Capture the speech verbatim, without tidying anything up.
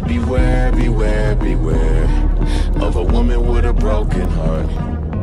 beware, beware, beware of a woman with a broken heart.